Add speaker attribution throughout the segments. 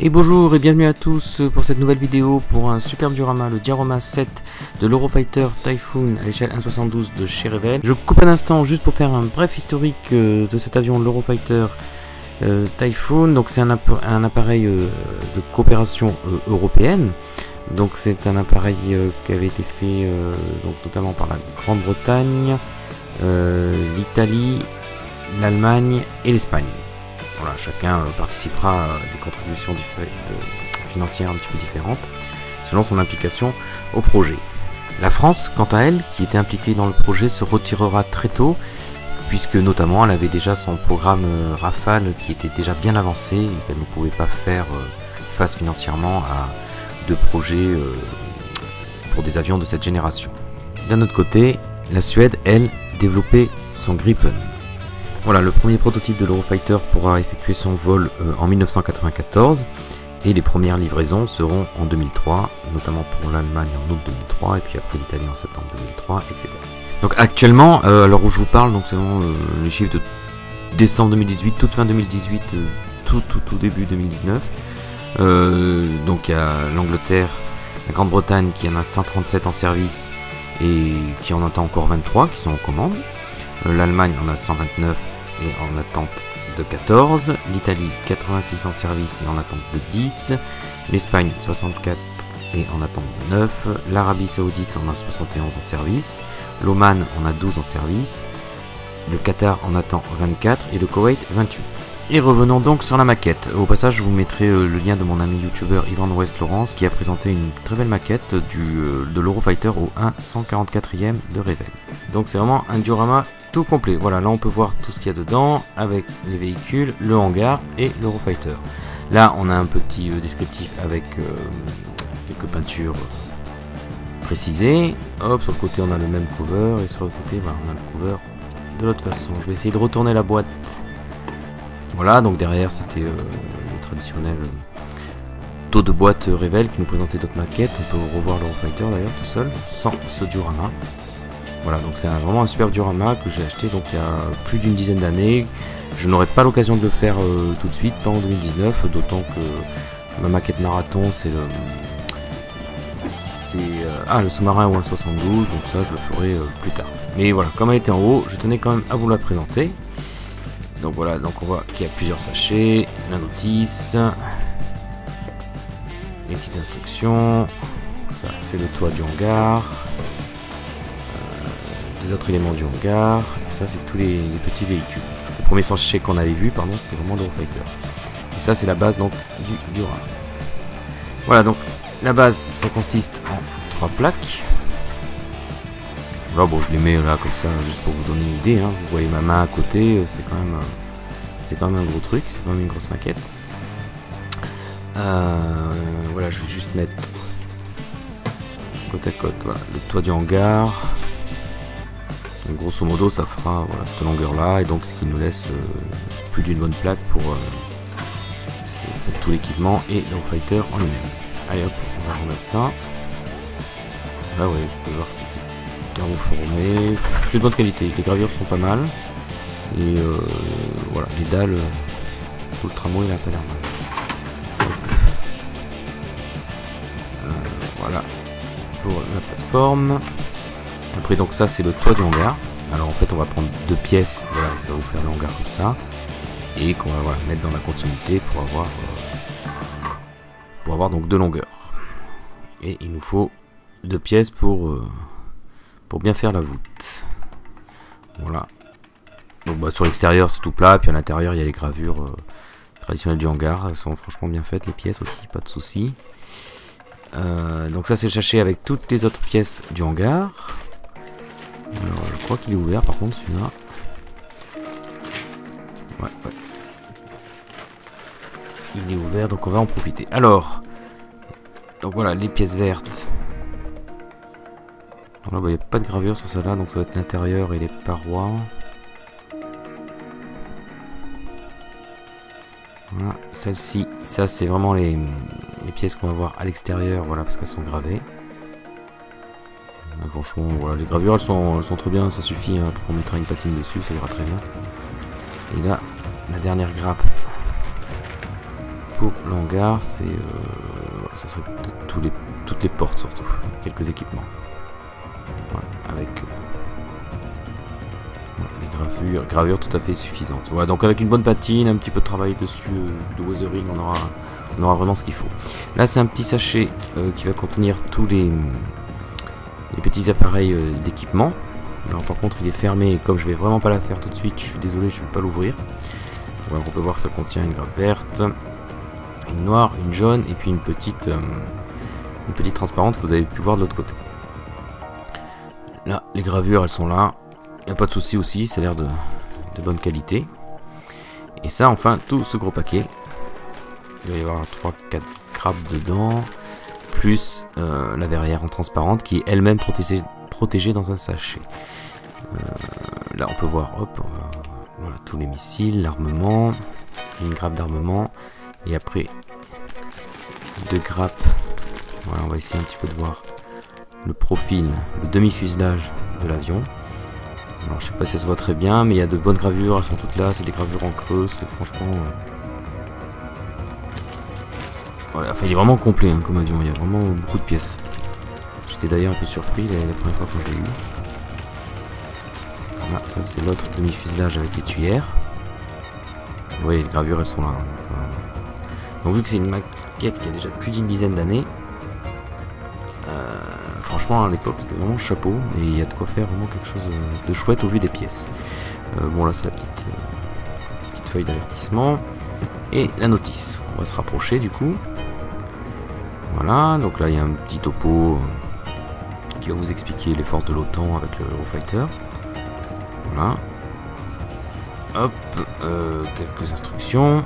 Speaker 1: Et bonjour et bienvenue à tous pour cette nouvelle vidéo pour un superbe diorama, le diorama 7 de l'Eurofighter Typhoon à l'échelle 1/72 de chez Revell. Je coupe un instant juste pour faire un bref historique de cet avion, l'Eurofighter Typhoon. Donc c'est un appareil de coopération européenne. Donc c'est un appareil qui avait été fait donc notamment par la Grande-Bretagne, l'Italie, l'Allemagne et l'Espagne. Voilà, chacun participera à des contributions financières un petit peu différentes selon son implication au projet. La France, quant à elle, qui était impliquée dans le projet, se retirera très tôt, puisque notamment elle avait déjà son programme Rafale qui était déjà bien avancé et qu'elle ne pouvait pas faire face financièrement à deux projets pour des avions de cette génération. D'un autre côté, la Suède, elle, développait son Gripen. Voilà, le premier prototype de l'Eurofighter pourra effectuer son vol en 1994 et les premières livraisons seront en 2003, notamment pour l'Allemagne en août 2003 et puis après l'Italie en septembre 2003, etc. Donc actuellement, à l'heure où je vous parle, donc c'est vraiment les chiffres de décembre 2018, toute fin 2018, tout début 2019. Donc il y a l'Angleterre, la Grande-Bretagne qui en a 137 en service et qui en attend encore 23 qui sont en commande. L'Allemagne en a 129 et en attente de 14, l'Italie 86 en service et en attente de 10, l'Espagne 64 et en attente de 9, l'Arabie Saoudite en a 71 en service, l'Oman en a 12 en service, le Qatar en attend 24 et le Koweït 28. Et revenons donc sur la maquette. Au passage, je vous mettrai le lien de mon ami youtubeur Ivan West Laurence qui a présenté une très belle maquette de l'Eurofighter au 1/144e de Revell. Donc c'est vraiment un diorama tout complet. Voilà, là on peut voir tout ce qu'il y a dedans avec les véhicules, le hangar et l'Eurofighter. Là on a un petit descriptif avec quelques peintures précisées. Hop, sur le côté on a le même cover et sur le côté voilà, on a le cover de l'autre façon. Je vais essayer de retourner la boîte. Voilà, donc derrière c'était le traditionnel taux de boîte Revell qui nous présentait d'autres maquettes. On peut revoir l'Eurofighter d'ailleurs tout seul, sans ce diorama. Voilà, donc c'est vraiment un superbe diorama que j'ai acheté donc il y a plus d'une dizaine d'années. Je n'aurai pas l'occasion de le faire tout de suite, pas en 2019, d'autant que ma maquette marathon c'est le sous-marin au 1/72, donc ça je le ferai plus tard. Mais voilà, comme elle était en haut, je tenais quand même à vous la présenter. Donc voilà, donc on voit qu'il y a plusieurs sachets, la notice, les petites instructions, ça c'est le toit du hangar, des autres éléments du hangar, et ça c'est tous les petits véhicules. Le premier sachet qu'on avait vu, pardon, c'était vraiment l'Eurofighter. Et ça c'est la base donc du diorama. Voilà, donc la base ça consiste en 3 plaques. Là, bon, je les mets là comme ça juste pour vous donner une idée. Hein. Vous voyez ma main à côté, c'est quand même un gros truc, c'est quand même une grosse maquette. Voilà, je vais juste mettre côte à côte. Voilà, le toit du hangar. Donc, grosso modo, ça fera voilà, cette longueur là, et donc ce qui nous laisse plus d'une bonne plaque pour tout l'équipement et l'Eurofighter en lui-même. Allez hop, on va remettre ça. Là, ouais, vous pouvez voir que c'est carreaux formés, c'est de bonne qualité, les gravures sont pas mal et voilà, les dalles pour le tramway il a pas l'air mal. Voilà pour la plateforme. Après donc ça c'est le toit du hangar. Alors en fait on va prendre 2 pièces, voilà, ça va vous faire le hangar comme ça et qu'on va voilà, mettre dans la continuité pour avoir donc 2 longueurs. Et il nous faut 2 pièces pour bien faire la voûte. Voilà. Donc bah, sur l'extérieur c'est tout plat, puis à l'intérieur il y a les gravures traditionnelles du hangar. Elles sont franchement bien faites, les pièces aussi, pas de soucis. Donc ça c'est le sachet avec toutes les autres pièces du hangar. Alors je crois qu'il est ouvert par contre celui-là. Ouais. Il est ouvert donc on va en profiter. Alors, donc voilà les pièces vertes. Là, il n'y a pas de gravure sur celle-là, donc ça va être l'intérieur et les parois. Voilà, celle-ci, ça c'est vraiment les pièces qu'on va voir à l'extérieur, voilà, parce qu'elles sont gravées. Franchement, voilà, les gravures elles sont très bien, ça suffit, hein, pour qu'on mettra une patine dessus, ça ira très bien. Et là, la dernière grappe pour l'hangar, c'est ça serait toutes les portes surtout, quelques équipements. Voilà, avec les gravures tout à fait suffisantes. Voilà, donc avec une bonne patine, un petit peu de travail dessus, de weathering, on aura vraiment ce qu'il faut. Là, c'est un petit sachet qui va contenir tous les petits appareils d'équipement. Alors par contre, il est fermé, et comme je vais vraiment pas la faire tout de suite, je suis désolé, je vais pas l'ouvrir. Voilà, on peut voir que ça contient une grappe verte, une noire, une jaune et puis une petite transparente que vous avez pu voir de l'autre côté. Là, les gravures, elles sont là. Il n'y a pas de souci aussi, ça a l'air de bonne qualité. Et ça, enfin, tout ce gros paquet. Il doit y avoir 3-4 grappes dedans. Plus la verrière en transparente qui est elle-même protégée dans un sachet. Là, on peut voir, hop, voilà, tous les missiles, l'armement. Une grappe d'armement. Et après, 2 grappes. Voilà, on va essayer un petit peu de voir le profil, le demi-fuselage de l'avion. Alors je sais pas si ça se voit très bien, mais il y a de bonnes gravures, elles sont toutes là, c'est des gravures en creux, c'est franchement... Voilà, enfin il est vraiment complet hein, comme avion, il y a vraiment beaucoup de pièces. J'étais d'ailleurs un peu surpris la première fois que je l'ai eu. Voilà, ça c'est l'autre demi-fuselage avec les tuyères. Vous voyez, les gravures elles sont là. Donc vu que c'est une maquette qui a déjà plus d'une dizaine d'années, franchement à l'époque c'était vraiment chapeau et il y a de quoi faire vraiment quelque chose de chouette au vu des pièces. Bon là c'est la petite feuille d'avertissement et la notice. On va se rapprocher du coup. Voilà, donc là il y a un petit topo qui va vous expliquer les forces de l'OTAN avec le Eurofighter. Voilà. Hop, quelques instructions.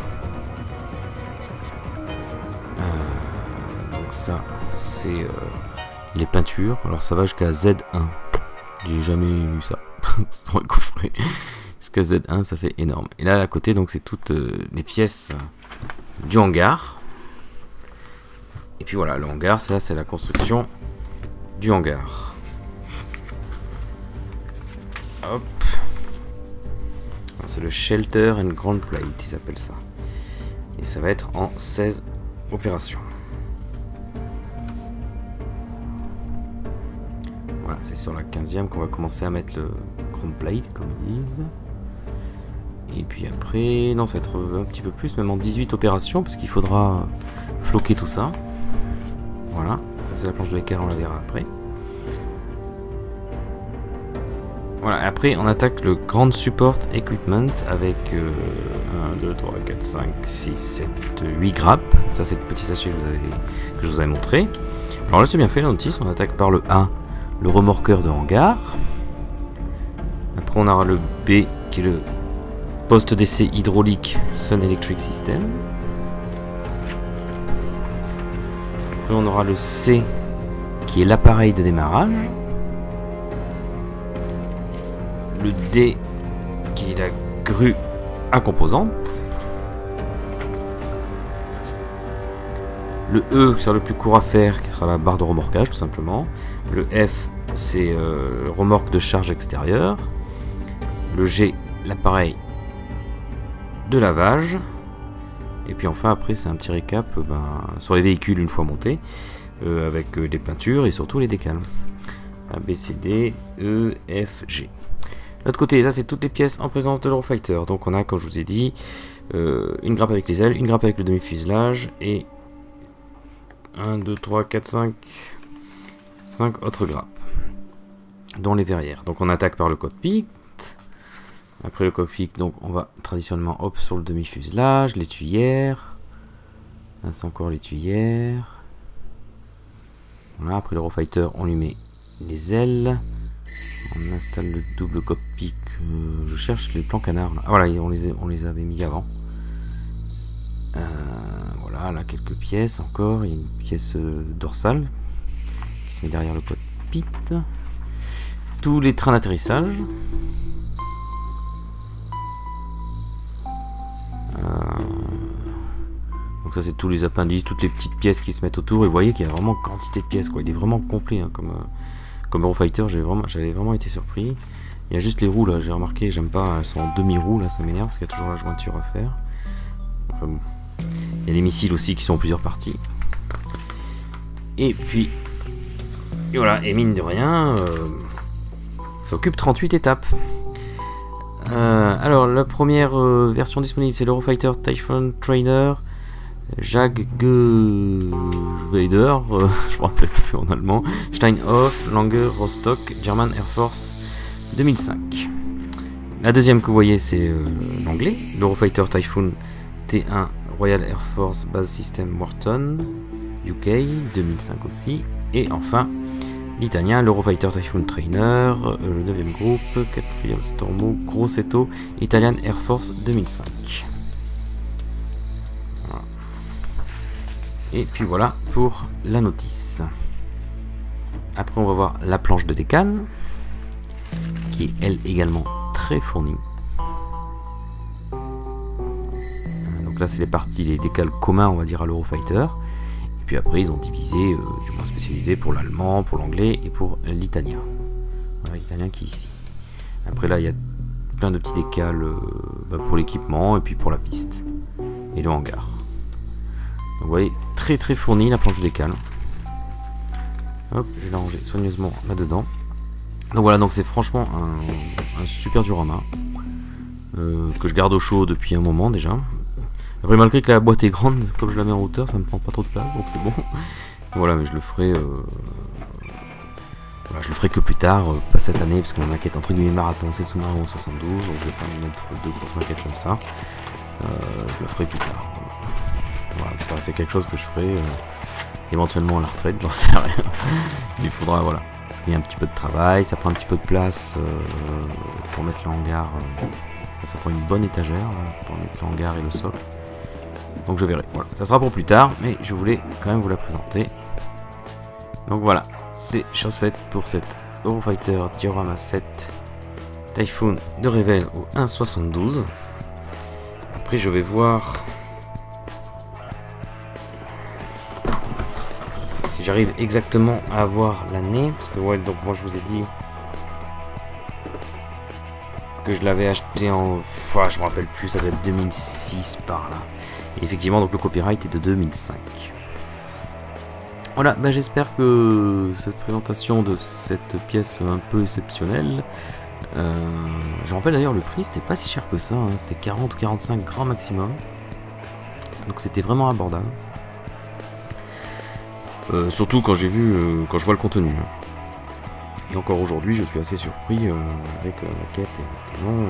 Speaker 1: Donc ça c'est les peintures, alors ça va jusqu'à Z1. J'ai jamais eu ça. Dans un coffret. Jusqu'à Z1, ça fait énorme. Et là, à côté, donc c'est toutes les pièces du hangar. Et puis voilà, le hangar, ça c'est la construction du hangar. Hop. C'est le Shelter and Ground Plate, ils appellent ça. Et ça va être en 16 opérations. Voilà, c'est sur la 15e qu'on va commencer à mettre le ground plate, comme ils disent. Et puis après, non, ça va être un petit peu plus, même en 18 opérations, parce qu'il faudra floquer tout ça. Voilà, ça c'est la planche de laquelle on la verra après. Voilà, après on attaque le Ground Support Equipment avec 1, 2, 3, 4, 5, 6, 7, 8 grappes. Ça c'est le petit sachet que je vous avais montré. Alors là c'est bien fait la notice, on attaque par le A. Le remorqueur de hangar. Après on aura le B qui est le poste d'essai hydraulique Sun Electric System. Après on aura le C qui est l'appareil de démarrage. Le D qui est la grue à composantes. Le E qui sera le plus court à faire, qui sera la barre de remorquage tout simplement. Le F c'est le remorque de charge extérieure. Le G l'appareil de lavage. Et puis enfin après c'est un petit récap sur les véhicules une fois montés avec des peintures et surtout les décals. A, B, C, D, E, F, G. De l'autre côté, ça c'est toutes les pièces en présence de l'Eurofighter. Donc on a, comme je vous ai dit, une grappe avec les ailes, une grappe avec le demi-fuselage et 1, 2, 3, 4, 5 autres grappes, dont les verrières. Donc on attaque par le cockpit. Après le cockpit, donc on va traditionnellement hop sur le demi-fuselage, les tuyères. Là c'est encore les tuyères. Voilà, après l'Eurofighter, on lui met les ailes. On installe le double cockpit. Je cherche les plans canards. Là. Ah voilà, on les avait mis avant. Voilà, là quelques pièces encore. Il y a une pièce dorsale qui se met derrière le cockpit. Tous les trains d'atterrissage. Donc ça c'est tous les appendices, toutes les petites pièces qui se mettent autour. Et vous voyez qu'il y a vraiment quantité de pièces, quoi. Il est vraiment complet hein, comme Eurofighter. J'avais vraiment été surpris. Il y a juste les roues là, j'ai remarqué, j'aime pas, elles sont en demi-roue là, ça m'énerve parce qu'il y a toujours la jointure à faire. Enfin, Il y a les missiles aussi qui sont en plusieurs parties. Et puis, et voilà, et mine de rien, ça occupe 38 étapes. Alors, la première version disponible, c'est l'Eurofighter Typhoon Trainer. Jagdgewehr, je me rappelle plus en allemand. Steinhoff, Lange, Rostock, German Air Force 2005. La deuxième que vous voyez, c'est l'anglais, l'Eurofighter Typhoon T1 Royal Air Force Base System Wharton, UK 2005 aussi. Et enfin, l'italien, l'Eurofighter Typhoon Trainer, le 9e groupe, 4e Stormo, Grosseto, Italian Air Force 2005. Voilà. Et puis voilà pour la notice. Après, on va voir la planche de décale, qui est elle également très fournie. Donc là, c'est les parties, les décales communs, on va dire, à l'Eurofighter. Et puis après, ils ont divisé, du moins spécialisé pour l'allemand, pour l'anglais et pour l'italien. Voilà, l'italien qui est ici. Après là, il y a plein de petits décales pour l'équipement et puis pour la piste et le hangar. Donc vous voyez, très très fournie la planche de décale. Hop, je l'ai rangé soigneusement là-dedans. Donc voilà, donc c'est franchement un super diorama que je garde au chaud depuis un moment déjà. Après, malgré que la boîte est grande, comme je la mets en hauteur, ça me prend pas trop de place, donc c'est bon. Voilà, mais je le ferai voilà, je le ferai que plus tard, pas cette année, parce que ma maquette entre guillemets marathon, c'est le sous-marin 72, donc je vais pas me mettre deux grosses maquettes comme ça. Je le ferai plus tard. Voilà, ça c'est quelque chose que je ferai éventuellement à la retraite, j'en sais rien. Il faudra, voilà, parce qu'il y a un petit peu de travail, ça prend un petit peu de place pour mettre le hangar. Ça prend une bonne étagère là, pour mettre le hangar et le socle. Donc je verrai. Voilà, ça sera pour plus tard, mais je voulais quand même vous la présenter. Donc voilà, c'est chose faite pour cette Eurofighter Diorama 7 Typhoon de Revell au 1.72. Après, je vais voir si j'arrive exactement à avoir l'année, parce que ouais, donc moi je vous ai dit que je l'avais acheté en... Enfin, je me rappelle plus, ça doit être 2006 par là. Et effectivement, donc le copyright est de 2005. Voilà, bah, j'espère que cette présentation de cette pièce un peu exceptionnelle... je rappelle d'ailleurs le prix, c'était pas si cher que ça, hein, c'était 40 ou 45 grand maximum. Donc c'était vraiment abordable. Surtout quand j'ai vu, quand je vois le contenu. Hein. Et encore aujourd'hui, je suis assez surpris avec la maquette, effectivement,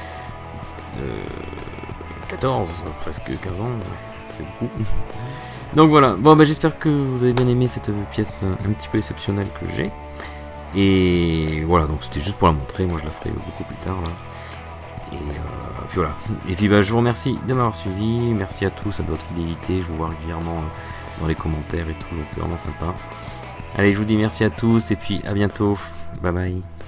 Speaker 1: 14, presque 15 ans, ça fait beaucoup. Donc voilà, bon bah j'espère que vous avez bien aimé cette pièce un petit peu exceptionnelle que j'ai. Et voilà, donc c'était juste pour la montrer, moi je la ferai beaucoup plus tard là. Et puis voilà, et puis bah, je vous remercie de m'avoir suivi, merci à tous à votre fidélité, je vous vois régulièrement dans les commentaires et tout, donc c'est vraiment sympa. Allez, je vous dis merci à tous et puis à bientôt. Bye bye.